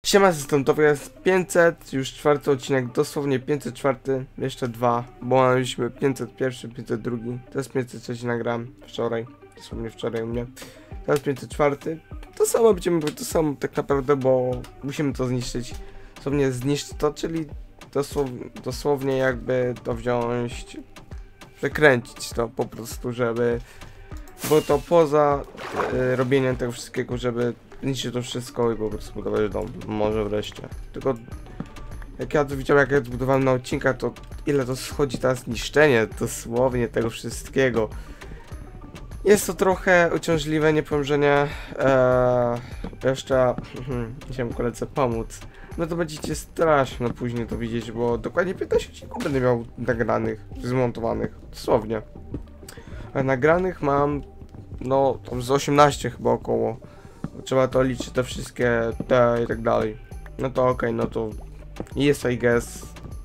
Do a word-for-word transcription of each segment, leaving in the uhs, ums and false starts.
Siema system, to jest pięćset, już czwarty odcinek, dosłownie pięćset cztery, jeszcze dwa, bo mieliśmy pięćset jeden, pięćset dwa, to jest pięćset trzy nagrałem wczoraj, dosłownie wczoraj u mnie, to jest pięćset cztery, to samo będziemy robić, to samo tak naprawdę, bo musimy to zniszczyć, dosłownie zniszczyć to, czyli dosłownie, dosłownie jakby to wziąć, przekręcić to po prostu, żeby, bo to poza y, robieniem tego wszystkiego, żeby zniszczyć to wszystko i po prostu budować dom, może wreszcie. Tylko jak ja to widziałem, jak ja to budowałem na odcinkach, to ile to schodzi teraz niszczenie dosłownie tego wszystkiego. Jest to trochę uciążliwe, nie powiem, że nie. Eee, jeszcze chciałem koledze pomóc. No to będziecie straszno później to widzieć, bo dokładnie piętnaście odcinków będę miał nagranych, zmontowanych, dosłownie. A nagranych mam, no tam z osiemnaście chyba około. Trzeba to liczyć, te wszystkie te i tak dalej. No to okej, okay, no to jest I guess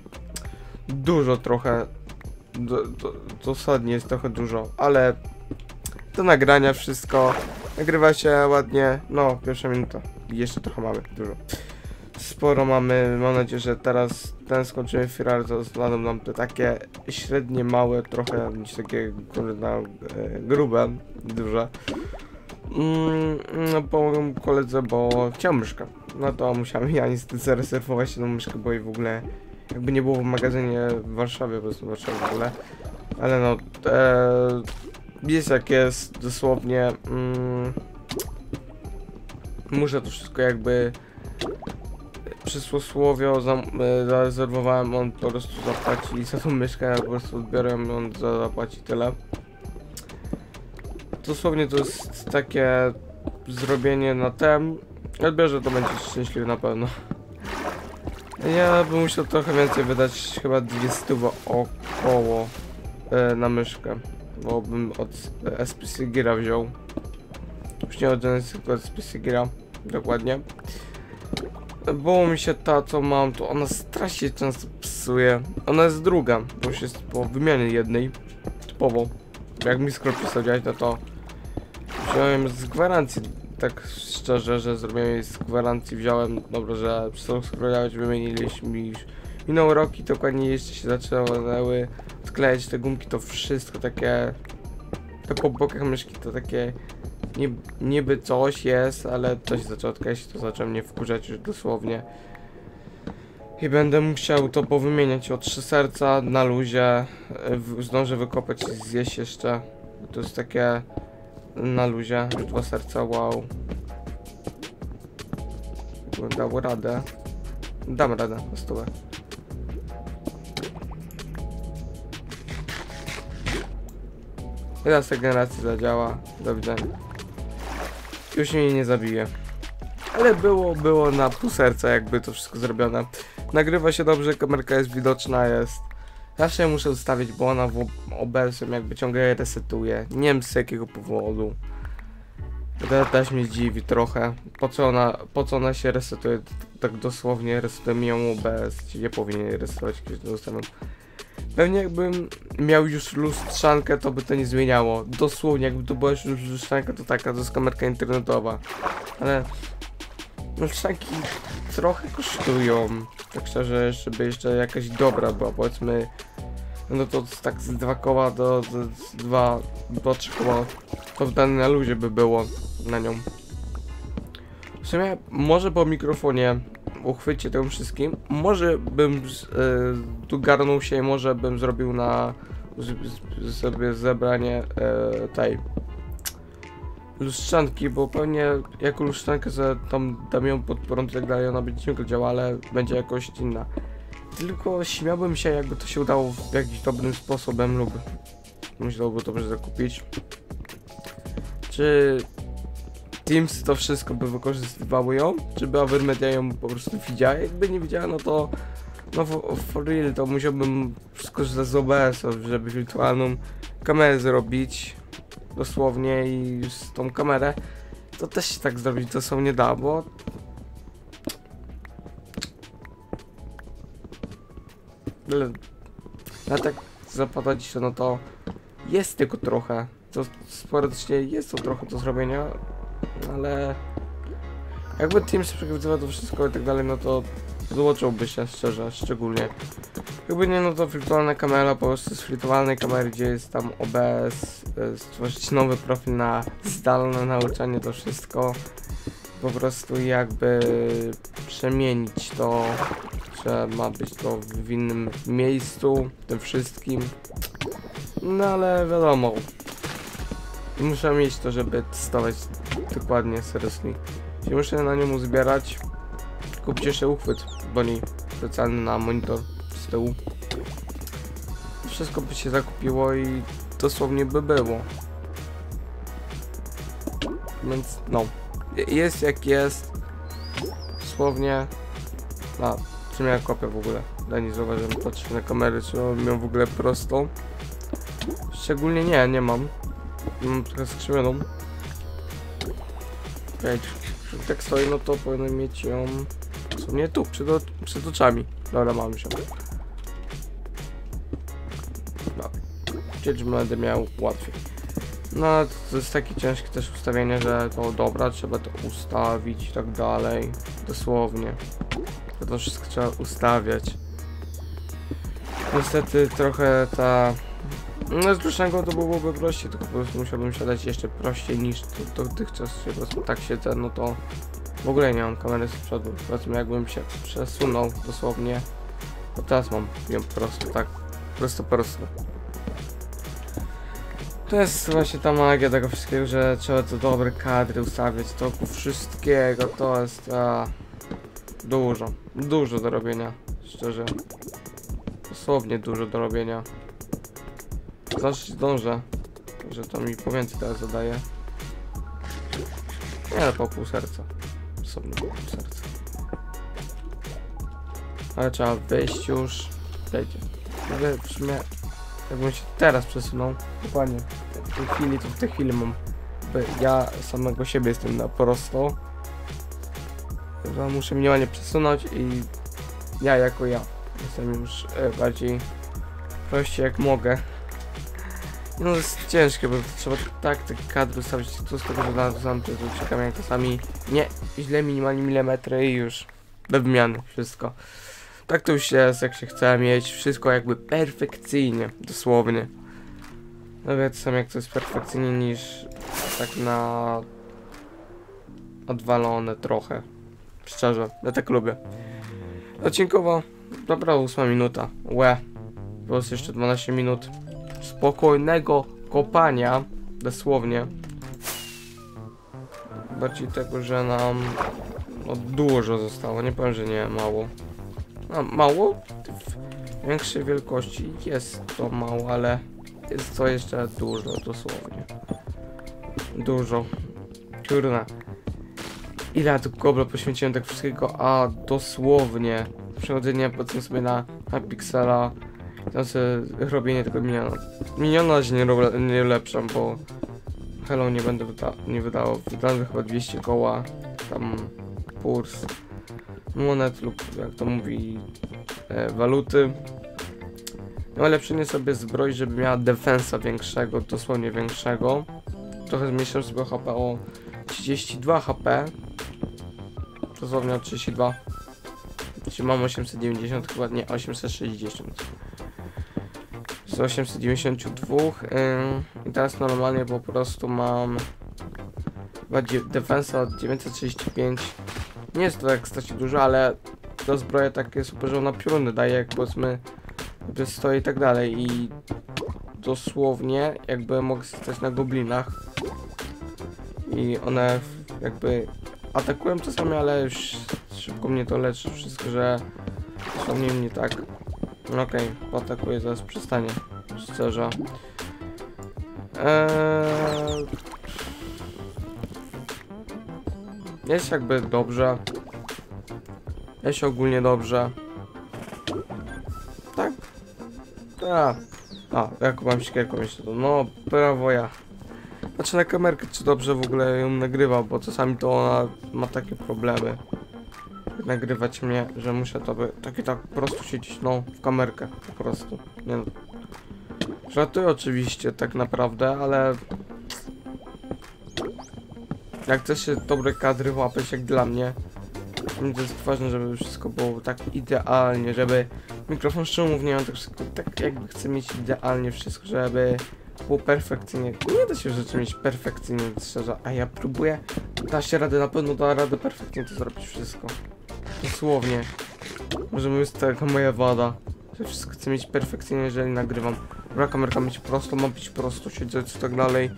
dużo trochę, do, do, dosadnie jest trochę dużo, ale do nagrania wszystko nagrywa się ładnie, no pierwsza minuta i jeszcze trochę mamy, dużo. Sporo mamy, mam nadzieję, że teraz ten skończymy Firar, to zostaną nam te takie średnie, małe, trochę niż takie kurde, e, grube, duże. Mm, no pomogę koledze, bo chciał myszkę. No to musiałem ja niestety zarezerwować tą myszkę, bo jej w ogóle jakby nie było w magazynie w Warszawie, po prostu w Warszawie w ogóle. Ale no, e, jest jak jest, dosłownie. Mm, muszę to wszystko jakby przysłowiowo za, e, zarezerwowałem, on po prostu zapłaci za tą myszkę, ja po prostu odbiorę, on za, zapłaci tyle. Dosłownie to jest takie zrobienie na tem. Odbierze, to będzie szczęśliwy na pewno. Ja bym musiał trochę więcej wydać, chyba dwieście około e, na myszkę. Bo bym od S P C Geara wziął. Już nie od S P C Geara, dokładnie. Bo mi się ta, co mam, to ona strasznie często psuje. Ona jest druga, bo już jest po wymianie jednej, typowo. Jak mi skoro działać, no to wziąłem z gwarancji, tak szczerze, że zrobiłem jej z gwarancji, wziąłem, dobra, że przez skrojować wymieniliśmy już minął rok i dokładnie jeszcze się zaczęły odklejać te gumki, to wszystko takie, te po bokach myszki to takie niby, niby coś jest, ale coś zaczęło odklejać, to zaczęło mnie wkurzać już dosłownie. I będę musiał to powymieniać o trzy serca na luzie, zdążę wykopać i zjeść jeszcze, to jest takie na luzie, dwa serca, wow. Dało radę, dam radę na stówę. Teraz ta generacja zadziała, do widzenia. Już mnie nie zabije. Ale było, było na pół serca jakby to wszystko zrobione. Nagrywa się dobrze, kamerka jest widoczna, jest. Zawsze muszę ustawić, bo ona w O B S-em jakby ciągle resetuje. Nie wiem z jakiego powodu. To też mnie dziwi trochę. Po co ona, po co ona się resetuje tak dosłownie, resetuje mi ją O B S. Nie powinien resetować, kiedy to ustawiam. Pewnie jakbym miał już lustrzankę, to by to nie zmieniało. Dosłownie, jakby to była już lustrzanka, to taka, to jest kamerka internetowa. Ale lustrzanki trochę kosztują. Tak szczerze, żeby jeszcze jakaś dobra była, powiedzmy. No to tak z dwa koła do, do dwa, do trzy koła. To w danej na luzie by było na nią. W sumie może po mikrofonie uchwycie tym wszystkim. Może bym y, tu garnął się i może bym zrobił na sobie zebranie y, tej lustrzanki, bo pewnie jako lustrzankę sobie tam dam ją pod prąd i tak dalej, ona będzie ciągle działała, ale będzie jakoś inna. Tylko śmiałbym się, jakby to się udało w jakiś dobrym sposobem lub myślałby dobrze zakupić. Czy Teams to wszystko by wykorzystywały ją? Czy by Avermedia ją po prostu widziała? Jakby nie widziała, no to no for real to musiałbym skorzystać z O B S-a, żeby wirtualną kamerę zrobić. Dosłownie i z tą kamerę. To też się tak zrobić dosłownie da, bo ale na tak zapadać się, no to jest tylko trochę. To sporadycznie jest to trochę do zrobienia, ale Jakby Teams przegrywał to wszystko i tak dalej, no to zobaczyłby się szczerze, szczególnie. Jakby nie, no to wirtualna kamera, po prostu z wirtualnej kamery, gdzie jest tam O B S, stworzyć nowy profil na zdalne nauczanie, to wszystko. Po prostu jakby przemienić to, że ma być to w innym miejscu, tym wszystkim. No ale wiadomo, muszę mieć to, żeby testować dokładnie seriously. Jeśli muszę na nią uzbierać, kupcie jeszcze uchwyt, bo nie specjalny na monitor z tyłu. Wszystko by się zakupiło i dosłownie by było. Więc no, jest jak jest. Dosłownie. A, czy miałem kopię w ogóle? Daj nie zauważyłem, patrzę na kamerę, czy mam ją w ogóle prostą. Szczególnie nie, nie mam. Mam trochę skrzywioną. Okej, okay. Tak stoi, no to powinien mieć ją w sumie tu, przed, przed oczami. Dobra, mam się. No. Gdzieś będę miał łatwiej. No, to jest takie ciężkie też ustawienie, że to dobra, trzeba to ustawić i tak dalej. Dosłownie. To, to wszystko trzeba ustawiać. Niestety trochę ta... No z dłuższego to byłoby prościej, tylko po prostu musiałbym siadać jeszcze prościej niż to, dotychczas się po prostu tak siedzę, no to w ogóle nie mam kamery z przodu. Powiedzmy, jakbym się przesunął dosłownie, to teraz mam ją po prostu tak, prosto prosto. To jest właśnie ta magia tego wszystkiego, że trzeba to dobre kadry ustawiać, toku wszystkiego, to jest a, dużo, dużo do robienia, szczerze. Dosłownie dużo do robienia. Zawsze dążę, że to mi po więcej teraz zadaje. Nie, ale po pół serca. Dosłownie po pół serca. Ale trzeba wyjść już. Wejdzie. W sumie, jakbym się teraz przesunął, dokładnie, w tej chwili, to w tej chwili mam, ja samego siebie jestem na prosto. Ja muszę minimalnie przesunąć i ja jako ja jestem już e, bardziej prościej jak mogę. No to jest ciężkie, bo trzeba tak te kadry ustawić, to z tego, że na sam to czekam jak czasami nie, źle minimalnie milimetry i już do wymiany wszystko. Tak to już jest, jak się chce mieć wszystko jakby perfekcyjnie, dosłownie. No więc sam jak to jest perfekcyjnie niż tak na odwalone trochę. Szczerze, ja tak lubię. Odcinkowo, dobra, ósma minuta, łe. Było jeszcze dwanaście minut spokojnego kopania, dosłownie. Bardziej tego, że nam no, dużo zostało, nie powiem, że nie mało. No, mało? W większej wielkości jest to mało, ale jest to jeszcze dużo, dosłownie. Dużo. Kurna. Ile ja tu gobla poświęciłem tak wszystkiego, a dosłownie przechodzenie powiedzmy sobie na, na Pixela, tam sobie robienie tego miniona. Miniona się nie, nie ulepszam, bo hello nie będę wyda nie wydało. Wydałem chyba dwieście koła, tam kurs monet lub jak to mówi e, waluty. No ulepszenie sobie zbroi, żeby miała defensa większego, dosłownie większego. Trochę zmniejszyłem sobie H P o trzydzieści dwa H P. Dosłownie o trzydzieści dwa. Czyli mam osiemset dziewięćdziesiąt, chyba nie, osiemset sześćdziesiąt. Z osiemset dziewięćdziesiąt dwa. Yy, I teraz normalnie po prostu mam defensa od dziewięćset trzydzieści pięć. Nie jest to tak stać dużo, ale to zbroje takie super, że ona pioruny daje, jak powiedzmy stoi i tak dalej. I dosłownie jakby mogę stać na goblinach. I one jakby atakują czasami, ale już szybko mnie to leczy wszystko, że dosłownie mnie tak. Okej, okay, poatakuję, zaraz przestanie. Szczerze. Eee... Jest jakby dobrze. Jest ogólnie dobrze. Tak? Tak. A, jak mam siekierką jeszcze to. No, prawo ja. Patrzę na kamerkę, czy dobrze w ogóle ją nagrywa, bo czasami to ona ma takie problemy. Nagrywać mnie, że muszę to by takie tak po prostu siedzieć, no, w kamerkę, po prostu. Nie no. Żartuję oczywiście tak naprawdę, ale Jak chce się dobre kadry łapać, jak dla mnie, to jest ważne, żeby wszystko było tak idealnie, żeby mikrofon szumów nie ma, tak wszystko tak jakby chcę mieć idealnie wszystko, żeby było perfekcyjnie. Nie da się rzeczy mieć perfekcyjnie, szczerze, a ja próbuję, da się radę, na pewno da radę perfekcyjnie to zrobić wszystko. Dosłownie. Może jest taka moja wada, że wszystko chcę mieć perfekcyjnie, jeżeli nagrywam. Dobra, kamerka mieć prosto, ma być prosto, siedzieć i tak dalej.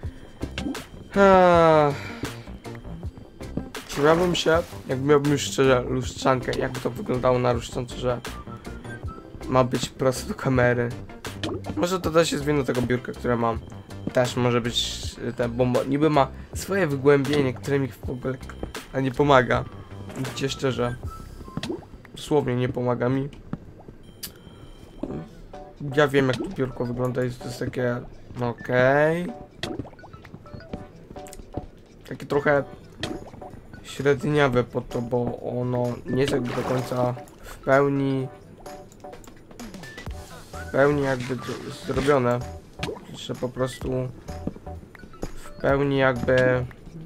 Eee. Śmiałbym się, jak miałbym już szczerze lustrzankę, jakby to wyglądało na lustrzance, że ma być prosto do kamery. Może to też jest wina tego biurka, które mam. Też może być ten bomba. Niby ma swoje wygłębienie, które mi w ogóle a nie pomaga. Gdzie szczerze. Dosłownie nie pomaga mi. Ja wiem, jak to biurko wygląda i to jest takie... No okej. Okay. Takie trochę średniawe po to, bo ono nie jest jakby do końca w pełni w pełni jakby zrobione, że po prostu w pełni jakby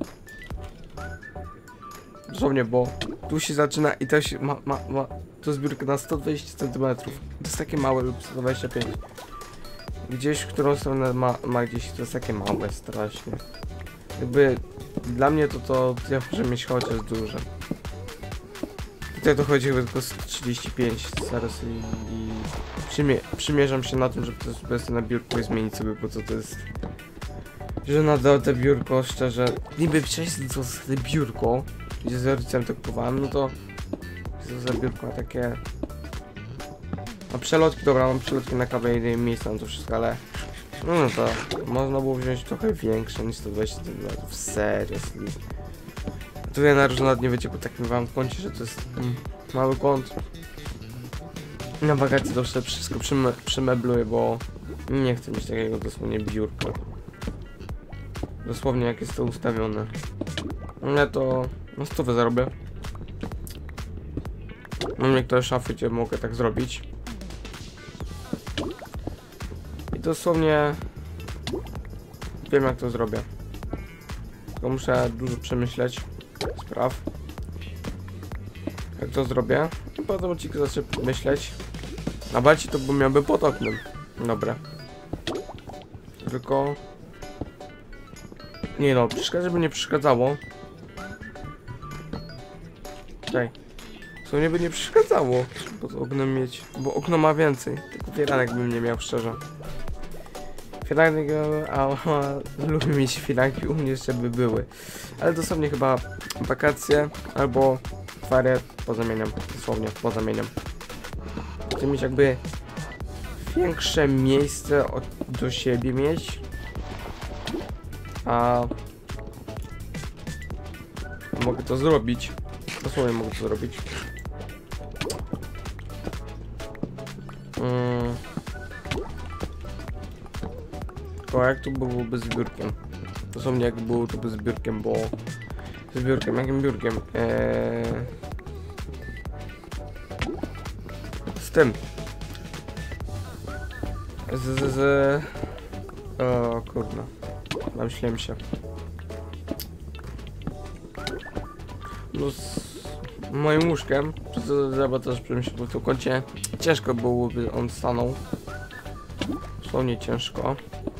dosłownie, bo tu się zaczyna i też ma, ma, ma to zbiórka na sto dwadzieścia centymetrów, to jest takie małe lub sto dwadzieścia pięć, gdzieś w którą stronę ma, ma gdzieś to jest takie małe strasznie. Jakby dla mnie to to ja muszę mieć chociaż duże. Tutaj to chodzi chyba tylko sto trzydzieści pięć zaraz i, i przymie przymierzam się na tym, żeby to sobie na biurku i zmienić sobie, bo co to jest. Że nadal te biurko, szczerze, niby przejść to za biurko, gdzie z rodzicem to kupowałem, no to jest to za biurko takie. No przelotki, dobra, mam przelotki na kawę i miejsca na to wszystko, ale no, no to można było wziąć trochę większe niż sto dwadzieścia centymetrów, serio. Tutaj na różne nie wiecie po takim wam kącie, że to jest mm, mały kąt. Na wakacje to wszystko przyme przymebluję, bo nie chcę mieć takiego dosłownie biurka. Dosłownie jak jest to ustawione. Ja to no stówę zarobię. Mam niektóre szafy, gdzie mogę tak zrobić. I dosłownie wiem, jak to zrobię. Tylko muszę dużo przemyśleć spraw. Jak to zrobię? I potem odcinek zacznę myśleć. Na bardziej to bo miałby pod oknem. Dobra. Tylko nie no, przeszkadza, żeby nie przeszkadzało. Czekaj. Co mnie by nie przeszkadzało pod oknem mieć, bo okno ma więcej. Tylko fieranek bym nie miał, szczerze. Fieranek, a, a lubię mieć firanki u mnie, żeby były. Ale dosłownie chyba wakacje albo ferie pozamieniam, dosłownie pozamieniam. Chcę mieć jakby większe miejsce od, do siebie mieć. A mogę to zrobić. Dosłownie mogę to zrobić. Hmm. Tylko jak to byłoby z biurkiem? Dosłownie jak było to by z biurkiem, bo z biurkiem, jakim biurkiem? Eee... Z tym. Z, z, z... O kurna. Namyśliłem się. No z moim łóżkiem, czy to trzeba też przemyśleć, bo w tym kącie ciężko byłoby on stanął. Dosłownie ciężko.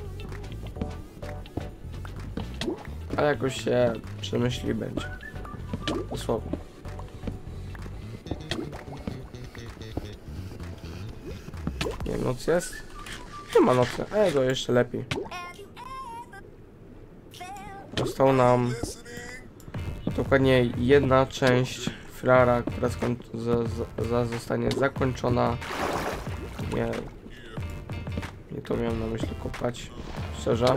A jakoś się przemyśli będzie. Dosłownie. Nie wiem, noc jest? Nie ma nocy, ale to jeszcze lepiej. Został nam dokładnie jedna część filara, która za, za, za zostanie zakończona. Nie, nie to miałem na myśli kopać, szczerze.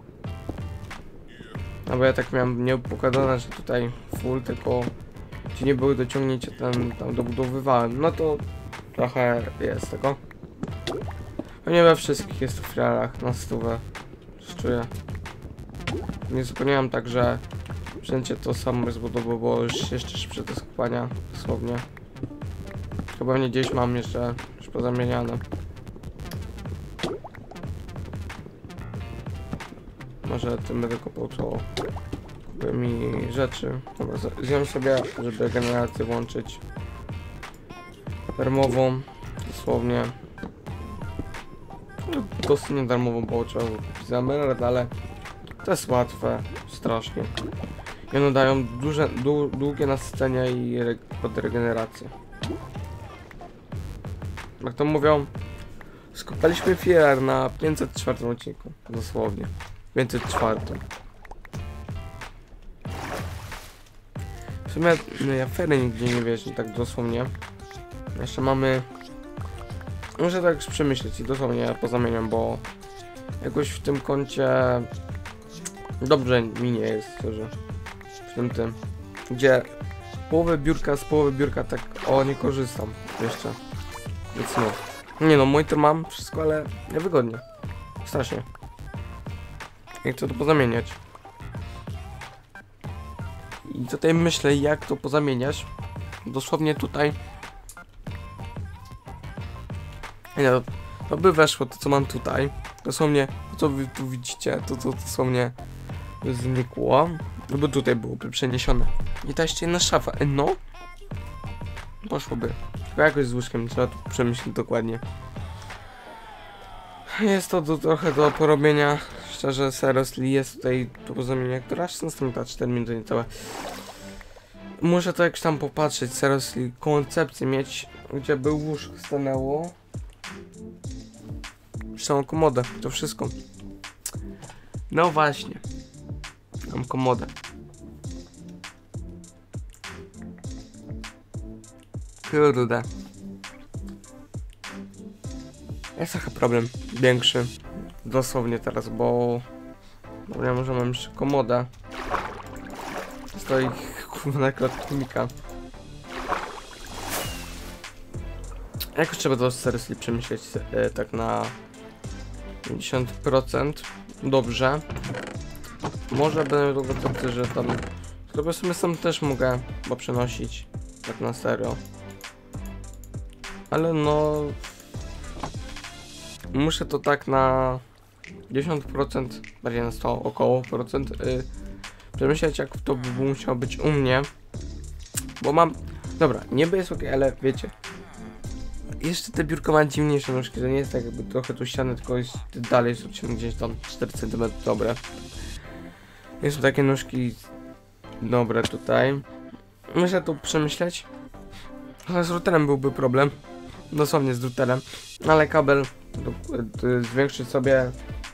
No bo ja tak miałem nieupokładane, że tutaj full, tylko gdzie nie były dociągnięcia, ten tam dobudowywałem. No to trochę jest tego. No nie we wszystkich jest w filarach na stówę, czuję. Nie zapomniałem tak, że wszędzie to samo zbudowało już jeszcze szybciej do skopania, dosłownie. Chyba nie gdzieś mam jeszcze już pozamieniane. Może tym będę kopał to mi rzeczy. Dobra, zjem sobie, żeby generację włączyć. Darmową, dosłownie. No, dosyć niedarmową, bo trzeba kupić za emerald, ale to jest łatwe, strasznie. I one dają duże, dłu, długie nasycenie i re, pod regenerację. Jak to mówią, skopaliśmy filar na pięćset czwartym odcinku, dosłownie. pięćset cztery. W sumie no, ja fery nigdzie nie wierzę, tak dosłownie. Jeszcze mamy... Muszę tak już przemyśleć i dosłownie pozamieniam, bo jakoś w tym kącie dobrze mi nie jest, szczerze. W tym tym, gdzie połowę biurka z połowy biurka tak o nie korzystam jeszcze. Więc no. Nie no, monitor mam, wszystko, ale niewygodnie. Strasznie. Jak chcę to pozamieniać. I tutaj myślę, jak to pozamieniać. Dosłownie tutaj. Nie, to, to by weszło to, co mam tutaj. Dosłownie, to co wy tu widzicie, to co dosłownie znikło. No bo tutaj byłoby przeniesione. I ta jeszcze jedna szafa. No. Poszłoby. Tylko jakoś z łóżkiem trzeba tu przemyśleć dokładnie. Jest to do, trochę do porobienia. Szczerze, seriously, jest tutaj do pozamienia, która aż następna cztery minuty niecałe. Muszę to jakoś tam popatrzeć, seriously, koncepcję mieć, gdzie by łóżko stanęło. Całą komodę, to wszystko. No właśnie. Mam komodę. Kurde. Jest trochę problem większy. Dosłownie teraz, bo... Dobra, może mam jeszcze komodę. Stoi kurwa na klatnika. Jakoś trzeba to seriously przemyśleć e, tak na pięćdziesiąt procent. Dobrze. Może będę tego koncepty, że tam... Tylko sobie sam też mogę chyba przenosić. Tak na serio. Ale no... Muszę to tak na dziesięć procent, bardziej na sto około procent yy, przemyśleć, jak to by musiało być u mnie. Bo mam... Dobra, niby jest ok, ale wiecie. Jeszcze te biurko ma dziwniejsze nóżki, to nie jest tak jakby trochę tu ściany, tylko jest dalej jest odciągnięte gdzieś tam cztery centymetry, dobre. Nie są takie nóżki dobre tutaj. Muszę to przemyśleć. Ale z routerem byłby problem. Dosłownie z routerem. Ale kabel do, do, zwiększyć sobie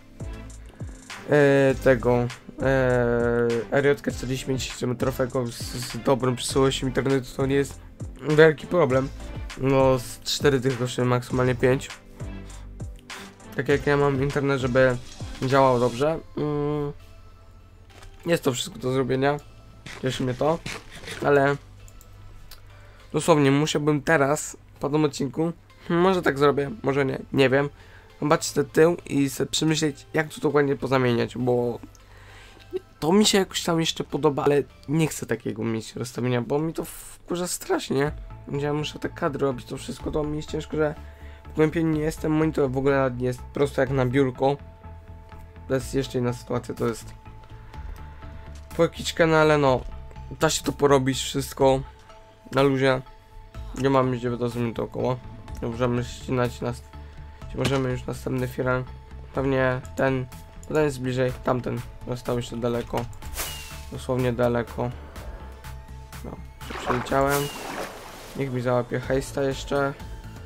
e, tego e, R J czterdzieści pięć metrowego z, z dobrą przesyłością internetu to nie jest wielki problem. No z cztery tych kosztuje maksymalnie pięć. Tak jak ja mam internet, żeby działał dobrze. Mm, jest to wszystko do zrobienia. Cieszy mnie to. Ale dosłownie musiałbym teraz po tym odcinku, może tak zrobię, może nie, nie wiem, zobaczyć ten tył i sobie przemyśleć, jak to dokładnie pozamieniać, bo to mi się jakoś tam jeszcze podoba, ale nie chcę takiego mieć rozstawienia, bo mi to wkurza strasznie. Ja muszę te kadry robić, to wszystko, to mi jest ciężko, że w głębieniu nie jestem, monitor w ogóle nie jest prosto jak na biurko. To jest jeszcze inna sytuacja, to jest płakiczka, no ale no, da się to porobić wszystko na luzie. Nie mamy dziewiętnaście minut około. Możemy ścinać nas. Możemy już następny firan. Pewnie ten. Ten jest bliżej. Tamten został jeszcze daleko. Dosłownie daleko. No, przeleciałem. Niech mi załapie hejsta jeszcze.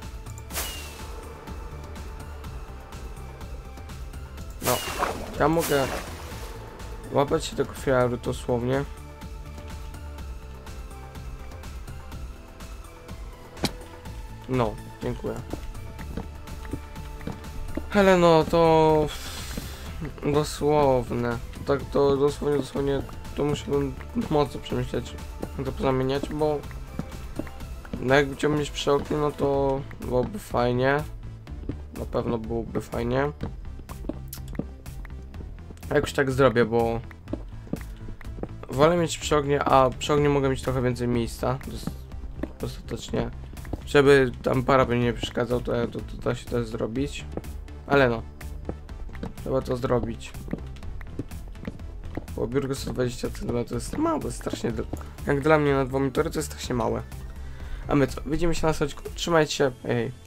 No, ja mogę łapać się tego filaru dosłownie. No, dziękuję. Ale no, to dosłowne. Tak to dosłownie, dosłownie to musiałbym mocno przemyśleć, to pozamieniać, bo no jakby chciał mieć przy oknie, no to byłoby fajnie. Na pewno byłoby fajnie. A jakoś tak zrobię, bo wolę mieć przy ognie, a przy ognie mogę mieć trochę więcej miejsca. Dostatecznie. Żeby tam parapet nie przeszkadzał, to, to, to da się też zrobić. Ale no. Trzeba to zrobić. bo biurko sto dwadzieścia centymetrów to jest małe, to jest strasznie d- jak dla mnie na dwa monitory to jest strasznie małe. A my co, widzimy się na sączku, trzymajcie się, hej.